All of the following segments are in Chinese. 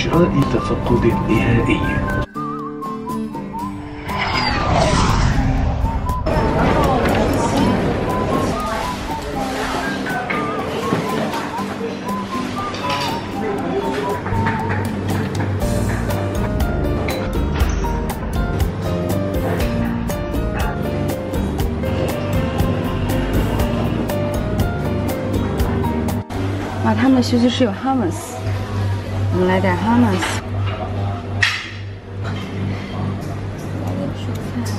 إجراء تفقد نهائي. 哇，他们的休息室有 hummus， 我们来点 hummus。来点蔬菜，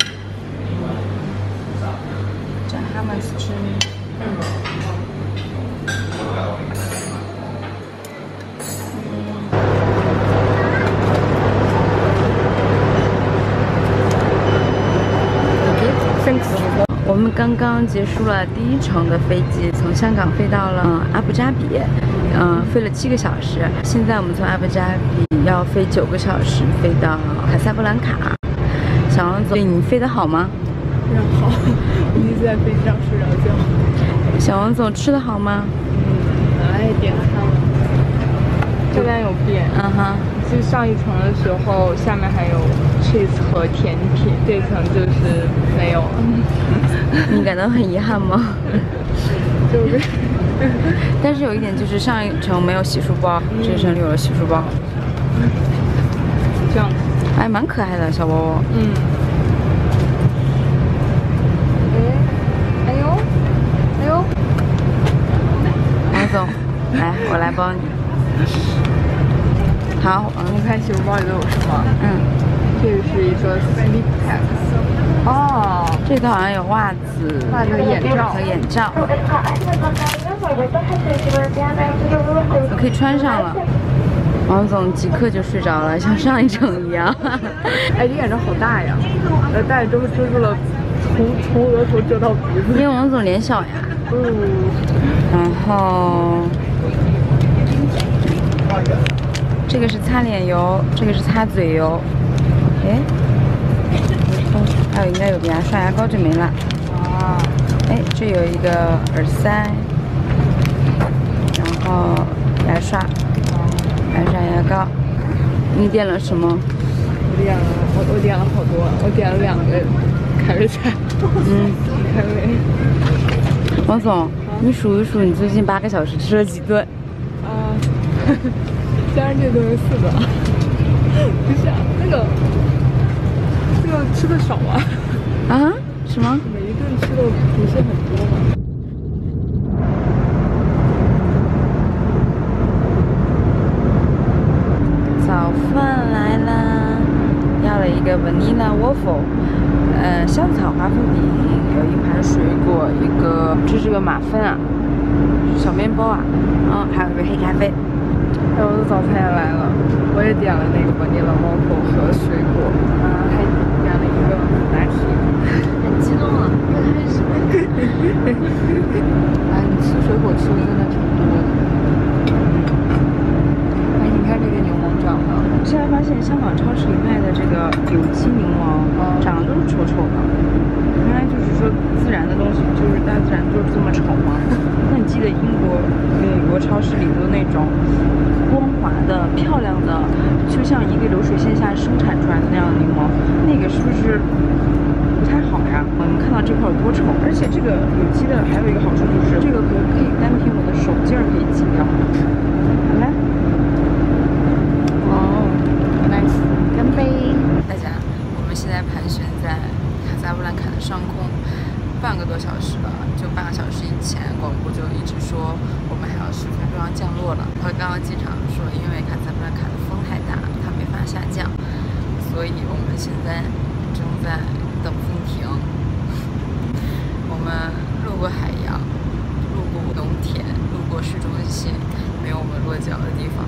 蘸 hummus 吃。我们刚刚结束了第一程的飞机，从香港飞到了阿布扎比，飞了7个小时。现在我们从阿布扎比要飞9个小时，飞到卡萨布兰卡。小王总，你飞得好吗？ 非常好，一直在飞机上睡着觉。 小王总吃得好吗？ 很爱点餐了。这边有变，就上一层的时候，下面还有 cheese 和甜品，这层就是没有了。 你感到很遗憾吗？ 就是， 但是有一点就是上一层没有洗漱包，这一层有了洗漱包。 这样， 还蛮可爱的小包包。 哎呦， 王总，来，我来帮你。好， 我们看洗漱包里都有什么？这个是一个 sleep pack。哦， 这个好像有袜子、 眼罩和眼罩。我可以穿上了。王总即刻就睡着了，像上一程一样。 哎，这眼罩好大呀！戴着之后遮住了，从额头遮到鼻子。 因为王总脸小呀。然后。这个是擦脸油，这个是擦嘴油。哎，还有应该有个刷牙膏，这没了。哎，这有一个耳塞，然后牙刷牙膏。你点了什么？ 我点了好多，我点了2个凯瑞菜。凯瑞。 王总，你数一数你最近8个小时吃了几顿？ 加上这顿是4个，不是那个吃的少啊？ 什么？ 每一顿吃的不是很多吗？ 早饭来了，要了一个 vanilla waffle， 香草华夫饼，有一盘水果，这是个马芬啊，小面包啊，还有一个黑咖啡。 哎，我的早餐也来了，我也点了那个 vanilla waffle 和水果，还点了一个拿铁， 很激动了，不开始。 你吃水果吃的真的挺多的。哎，你看这个柠檬长得， 现在发现香港超市里卖的这个有机柠檬，长得都是丑丑的。原来就是说自然的东西，就是大自然就是这么丑吗？那你记得英国、美国超市里头那种光滑的、漂亮的，就像一个流水线下生产出来的那样的柠檬，那个是不是不太好呀？我们看到这块有多丑，而且这个有机的还有一个好处就是，这个可以单凭我的手劲儿可以挤掉。来，nice， 干杯！大家，我们现在盘旋在卡萨布兰卡的上空。半个多小时吧，就半个小时以前，广播就一直说我们还有10分钟要降落了。和刚刚机场说，因为卡萨布兰卡的风太大，它没法下降，所以我们现在正在等风停。我们路过海洋，路过农田，路过市中心，没有我们落脚的地方。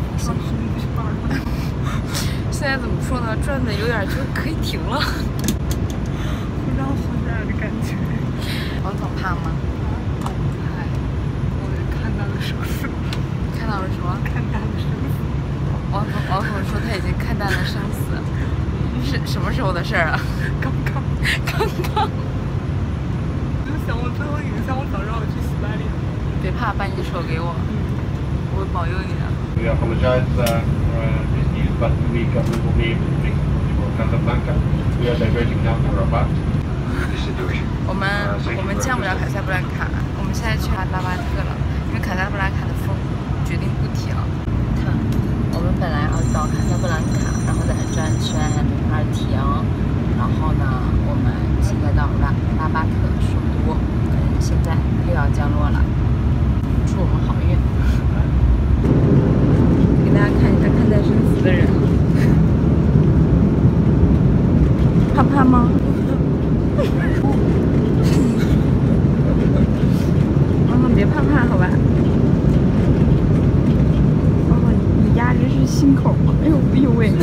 现在怎么说呢？转的有点就可以停了。 不知道好大的感觉。 王总怕吗？ 不怕，我看到了生死。 看到了什么？ 看淡了生死。 王总说他已经看淡了生死，是什么时候的事儿啊？ 刚刚。我就想我最后一个下，我早让我去洗把脸。 别怕，把你的手给我，我会保佑你的。 We apologize for this news, but we government will be able to make for Casablanca. We are diverting now to Rabat. This situation. 我们降不了卡萨布兰卡，我们现在去拉巴特了，因为卡萨布兰卡的风决定不停。看，我们本来要到卡萨布兰卡，然后在那转圈，没法停。然后呢，我们现在到拉巴特首都，现在又要降落了。祝我们好运！给大家看一下看待生死的人，怕怕吗？别怕怕，好吧？哦，你压着是心口吗？哎呦哎呦喂！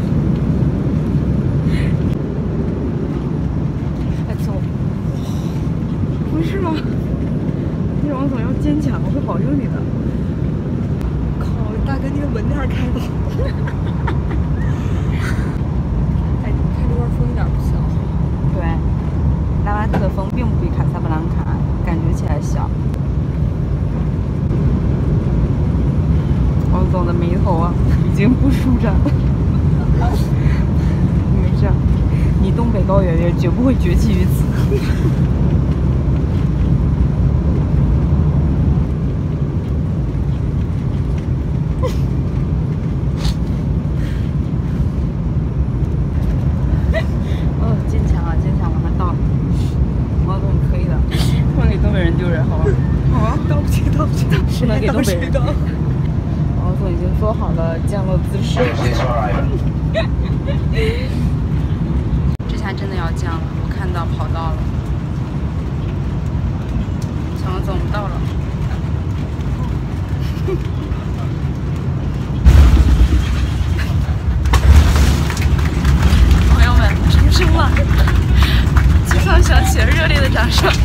哎，走！不是吗？你王总要坚强，我会保佑你的。靠，大哥，那个门那儿开的。哎，你看这块风一点不小。对，拉巴特的风并不比卡萨布兰卡感觉起来小。王总的眉头啊，已经不舒展了。没事，你东北高原也绝不会绝迹于此。哦，坚强啊，坚强，马上到了。王总，你可以的，不能给东北人丢人，好吧？好啊，对不起，对不起，不能给东北人。王总已经做好了降落姿势。这下真的要降了，我看到跑道了。小王总，我们到了。朋友们，出生了！机舱响起了热烈的掌声。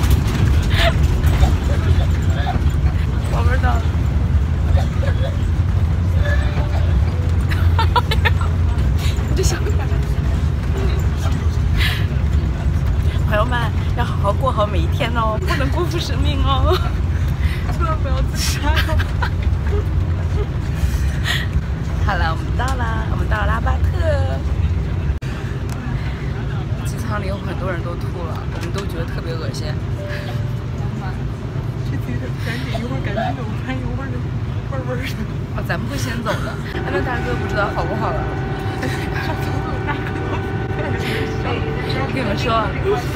宝贝儿到了。这小可爱。朋友们，要好好过好每一天哦，不能辜负生命哦，千万不要自杀哦。好了，我们到了，我们到了拉巴特。机舱里有很多人都吐了，我们都觉得特别恶心。这几个赶紧一会儿赶紧走，不然一会儿就味味的。哦，咱们会先走的。那大哥不知道好不好了。我跟你们说，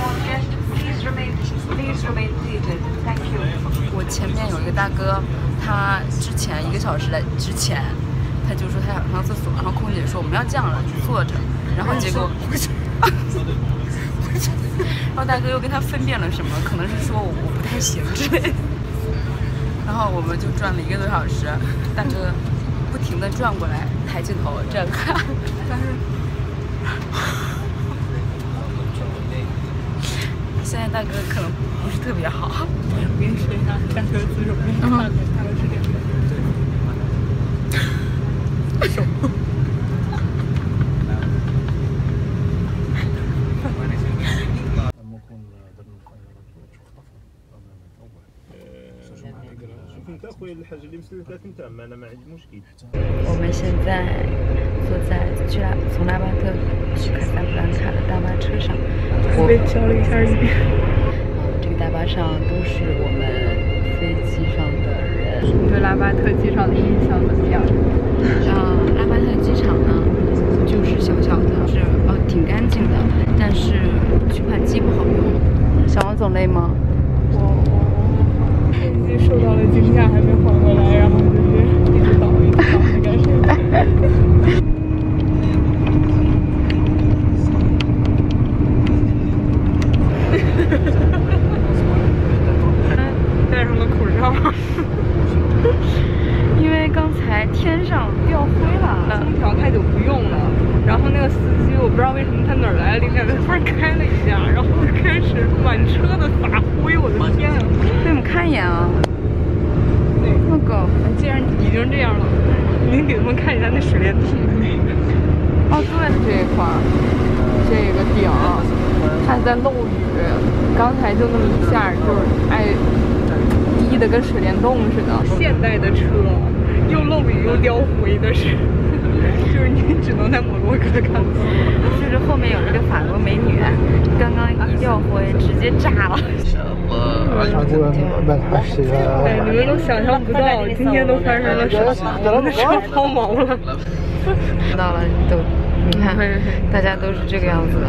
我前面有一个大哥，他之前1个小时之前，他就说他想上厕所，然后空姐说我们要降了，你坐着，然后结果，然后大哥又跟他分辨了什么，可能是说我不太行之类的，然后我们就转了1个多小时，大哥不停地转过来，抬起头这样看，但是。现在大哥可能不是特别好。我跟你说一下，大哥自首，大哥是这样。手。我们现在坐在从拉巴特去卡萨布兰卡的大巴车上，我被浇了一下雨。这个大巴上都是我们飞机上的人。你对拉巴特机场的印象怎么样？拉巴特机场呢，就是小小的，是挺干净的，但是取款机不好用。小王总累吗？飞机受到了惊吓，还没缓过来，然后就是一直倒的感觉。戴上了口罩，因为刚才天上掉灰了，空调太久不用了，然后那个司机我不知道为什么他哪儿来的灵感，他突然开了一下，然后就开始满车的撒灰，我的天啊！给你们看一眼啊，那个既然已经这样了，你给他们看一下那水帘洞。哦，对，这一块儿，这个顶，它在漏雨，刚才就那么一下，就是哎，低的跟水帘洞似的。现代的车又漏雨又掉灰的是，就是你只能在摩洛哥看到。 就是后面有一个法国美女，刚刚一掉灰直接炸了。什么？ 哎，你们都想象不到，今天都发生了什么？我的车抛锚了。 到了都，你看，大家都是这个样子的。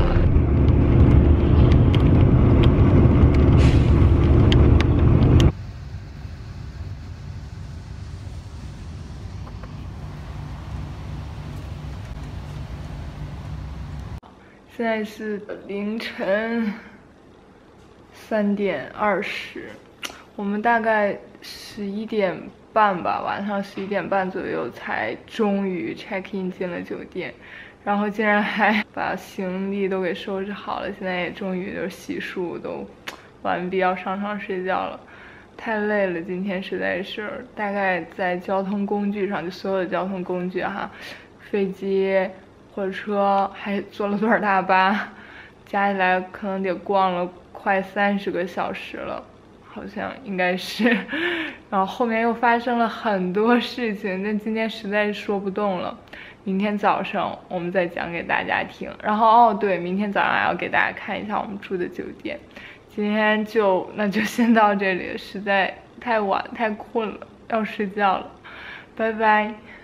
现在是凌晨3点20，我们大概11点半吧，晚上11点半左右才终于 check in 进了酒店，然后竟然还把行李都给收拾好了，现在也终于就是洗漱都完毕，要上床睡觉了。太累了，今天实在是，大概在交通工具上，就所有的交通工具哈，飞机、火车，还坐了多少大巴，加起来可能得逛了快30个小时了，好像应该是。然后后面又发生了很多事情，但今天实在是说不动了。明天早上我们再讲给大家听。然后哦对，明天早上还要给大家看一下我们住的酒店。今天那就先到这里，实在太晚太困了，要睡觉了，拜拜。